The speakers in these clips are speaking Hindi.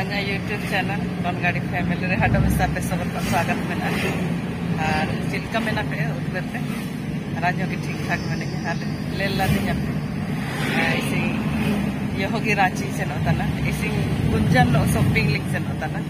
Hanya YouTube channel Don Gadi Family re hada besar besobat स्वागत मेना और चिल्का मेना पे उधर पे राज्यों की ठीक ठाक बने के हाल ले लाते जब इसी ये होगी रांची से न होता ना इसी गुंजन शॉपिंग लिंक से न होता ना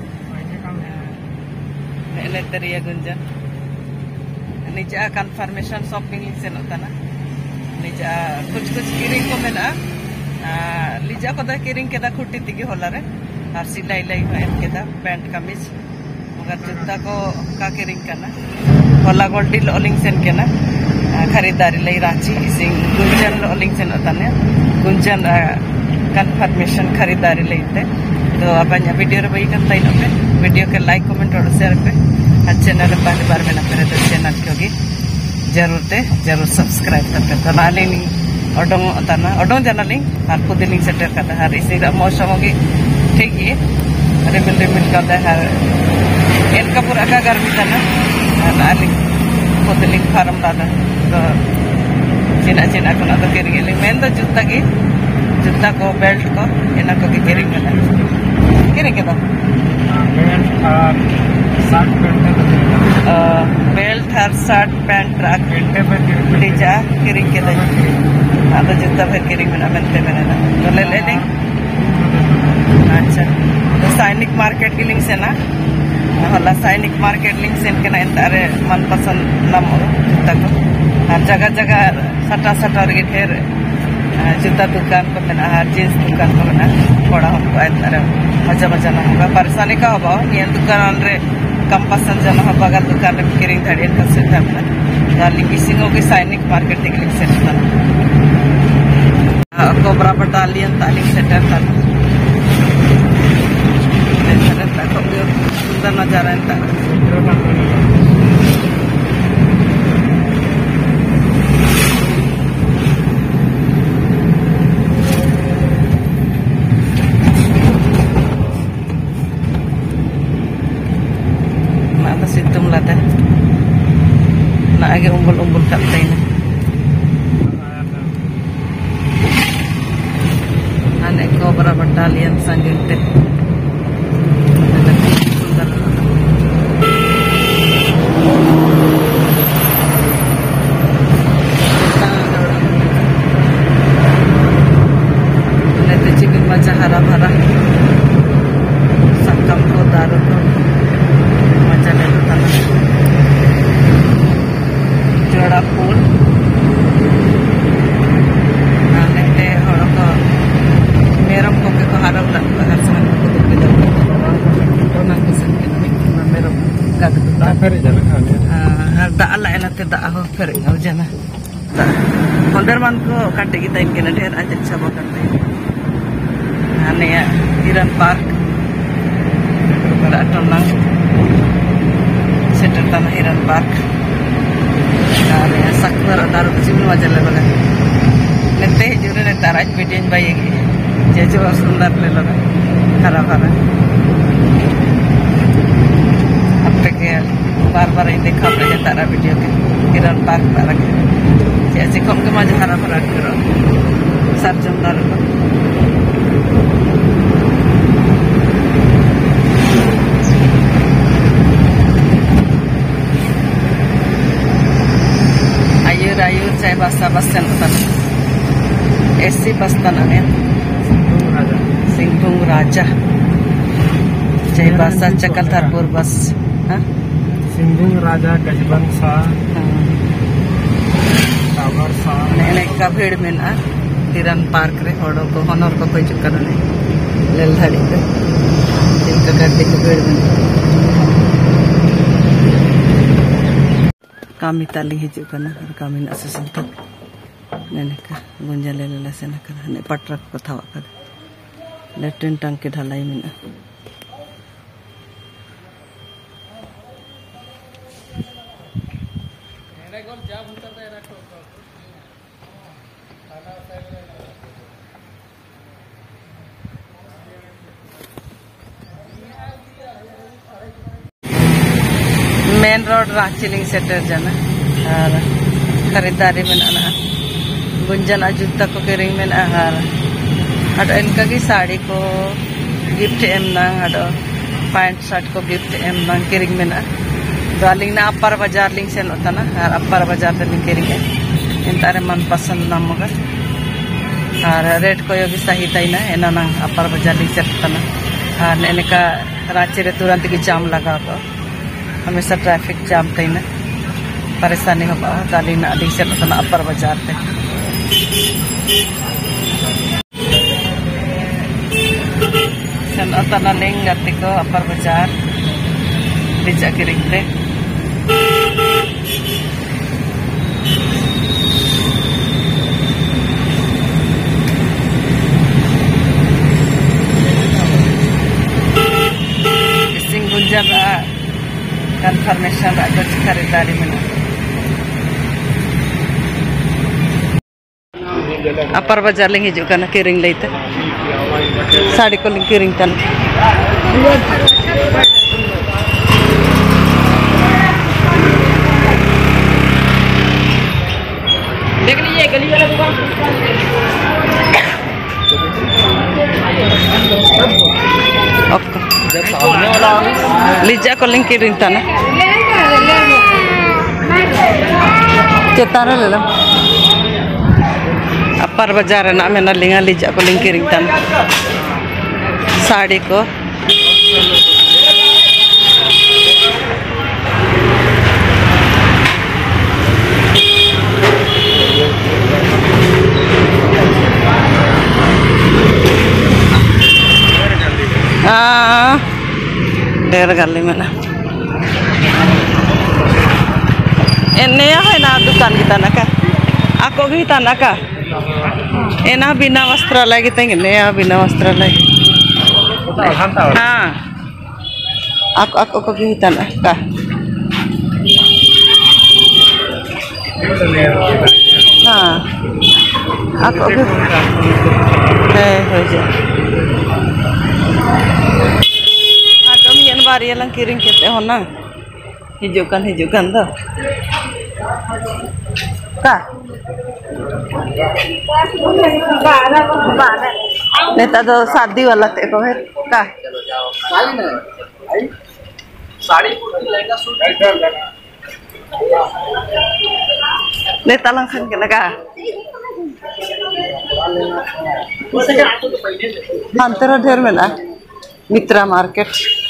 ले तेरी गुंजन नीचे कंफर्मेशन शॉपिंग लिंक से न होता ना नीचे कुछ किरिंग को मेना लीजा को दा किरिंग के दा खुट्टी तिगी होला रे और सिलाई लाई हो एम के दा पैंट कमीज मगर जूता को का किरिंग करना होला गोल्डी लोलिंग सेन के ना खरीदारी लाई रांची इसी गुंजन लोलिंग सेन होता ने गुंजन कंफर्मेशन खरीदारी लाई थे तो अपन वीडियो रे भाई करता ही पे वीडियो के लाइक कमेंट और शेयर पे चैनल पहली बार में ना करे तो चैनल क्योंकि जरूर सब्सक्राइब करते तो नाले नहीं ओडोंग जनालिंग और पुदिलिंग सेटर करता है इसी मौसम होगी ठीक है रिमिल करता है इनका पूरा का गर्मी था ना नालिंग पुदिलिंग फार्म दादा तो चिना को ना तो किरिंग मेन तो जूता को बेल्ट को इना को किरिंग करना किरिंग के तो बेल्ट हर शर्ट पैंट ट्रैक लीजा किरिंग के तो ada juta फिर किरिंग में ना मिलते मैंने ना तो ले लें अच्छा तो सैनिक मार्केट की लिंक से ना होला सैनिक मार्केट लिंक से इनके ना इंतरे मनपसंद नाम जूता को हर जगह सटा और ढेर जूता दुकान को मेना हर जींस दुकान को मेना थोड़ा हमको इंतरे मजा ना होगा परेशानी का होगा ये दुकान रे कम पसंद जाना होगा अगर दुकान में किरिंग धड़ी इनका सुविधा मिला दाली किसी को भी सैनिक मार्केट की लिंक से ना कोबरा बटालियन तालीम सेंटर था सुंदर नजारा mana situm lata na age umbul katta ini ane Cobra Battalion sangginte मजा हरा भरा सकम को दारू को मजा ले लेता जोड़ा फूल लेते हड़ों को मेरम को के हरम लगता है समय को तो ना किसी के नहीं मेरम का तो फिर जाना हाँ दाल है ना ते दाल हो फिर हो जाना पंद्रह मन को काटे की टाइम के ना ढेर आज अच्छा बहुत करते हैं ane ya Hiran Park pada tonang center tanah Hiran Park ane ya saklar taruh kecil aja lah bala nanti jure nanti araj video bayi jejo sundar le loga hara अब तक बार ये देखा अपने तारा वीडियो के हिरन पार्क तारा के जैसे कम के मजा हरा भरा करो सरजमदार को ayur saya basta-bastan utama SC Bastanane Singbung Raja Jaya Basa Cakaltarpur bas Singbung Raja Gajbangsa Tawarsa nenek ka bhid mein na Hiran Park re hodo ko honor ko koi chukka ne lel dhari pe jinka gaddi ke bhid mein kami tali hijau kana kami nak sesentak neneka gunjal lela sena kana ne patrak ko thawa kada letin tang ke dhalai mina main road Ranchi link सेटर जाना और खरीदारी में ना गुंजना जूता को किरिंग में ना और इनका की साड़ी को गिफ्ट एम नांग आदो पैंट शर्ट को गिफ्ट एम नांग किरिंग मेना तो अलिंग ना अपर बाजार लिंग सेन होता ना और अपर बाजार ते लिंग किरिंग इंतारे मन पसंद ना मगर और रेट को योगी सही ताई ना एना नांग अपर बाजार लिंग सेन होता ना और नेने का रांची रे तुरंत की जाम लगा तो हमेशा ट्रैफिक जाम ताई ना परेशानी हो बा दाली ना लिंग सेन होता ना अपर बाजार ते सेन होता ना लिंग गति को अपर बाजार लीजा किरिंग ते कंफर्मेशन कुछ खरीदारी में अपर बाजार लिंग हिजू कना किरिंग लेते साड़ी को लिंग किरिंग कना देख लीजिए गली वाला दुकान लीजा को लिंक किरिंग तना चेतारा ले लो अपर बाजार ना में ना लिंगा लीजा को लिंक किरिंग तना साड़ी को डेर गली में ना नया है ना दुकान की तना का आको भी तना का एना बिना वस्त्रालय की तेंगे नया बिना वस्त्रालय हाँ आको को भी तना का हाँ आको भी है हो जा बारी yang kiring kita hona hijukan dah kah नेता तो शादी वाला ते को है का साड़ी कुर्ती लहंगा सूट नेता langsung के लगा अंतरा ढेर में ना मित्रा मार्केट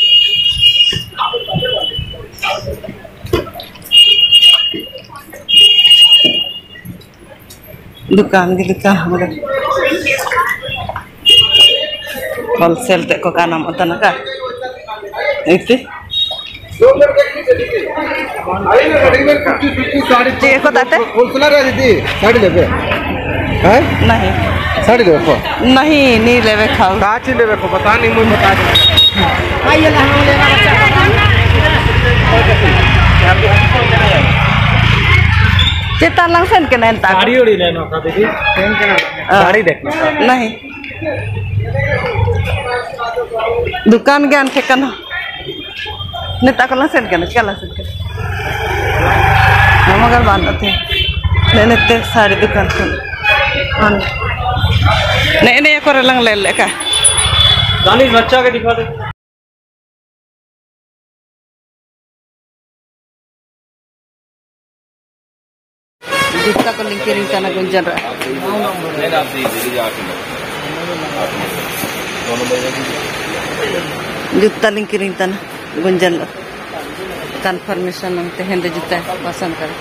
दुकान की दुकान हमारे होलसेल ते को का नाम होता ना का इतने ये को ताते होलसेलर है दीदी साड़ी लेबे हैं नहीं साड़ी लेबे को नहीं लेवे खाओ काची लेबे को पता नहीं मुझे बता दे आइए ना हम लेना चेता langsung के नैन ताक साड़ी उड़ी लेना था दीदी साड़ी देखना नहीं दुकान ज्ञान के कना नेता को langsung के क्या langsung के हम अगर बांधते थे नेने ते साड़ी दुकान को नहीं को रंग ले का दानिश बच्चा के दिखा दे जूता को लिंक किरिंग तना गुंजन रहा जूता लिंक किरिंग तना गुंजन कंफर्मेशन नंगते हैं जूता पसंद कर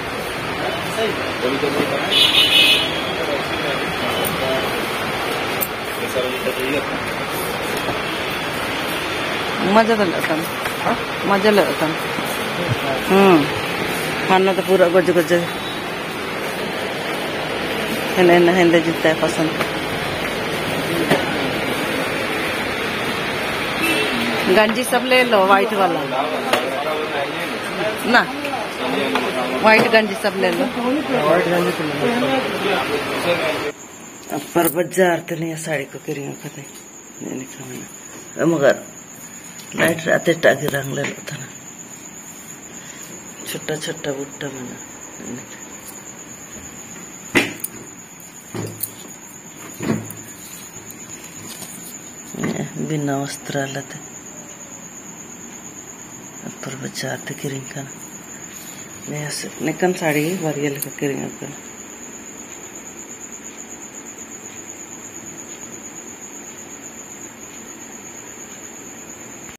मजा तो लेता मजा लेता खाना तो पूरा गुज गुज हिंदे जूता है पसंद गंजी सब ले लो वाइट वाला ना वाइट गंजी सब ले लो अपर बाजार तो नहीं साड़ी को करी खाते नहीं खाना मगर लाइट राते टागे रंग ले लो था ना छोटा छोटा बुट्टा मना बिना वस्त्रालय पर बचाते किरिंग निकन साड़ी बारियल किरिंग